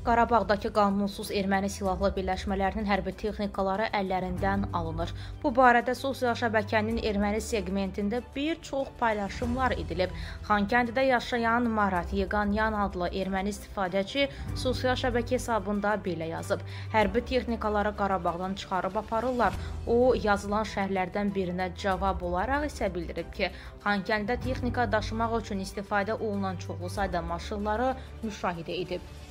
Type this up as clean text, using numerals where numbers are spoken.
Qarabağdakı qanunsuz erməni silahlı birləşmələrinin hərbi texnikaları əllərindən alınır. Bu barədə sosial şəbəkənin erməni segmentində bir çox paylaşımlar edilib. Xankəndidə yaşayan Marat Yeganyan adlı erməni istifadəçi sosial şəbəkə hesabında belə yazıb. Hərbi texnikaları Qarabağdan çıxarıb aparırlar. O, yazılan şərhlərdən birinə cavab olaraq isə bildirib ki, Xankəndidə texnika daşımaq üçün istifadə olunan çoxlu sayda maşınları müşahidə edib.